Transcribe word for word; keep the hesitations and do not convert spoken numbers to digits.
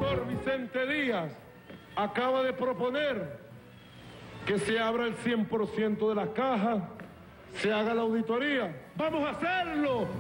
doctor Vicente Díaz acaba de proponer que se abra el cien por ciento de las cajas, se haga la auditoría. Vamos a hacerlo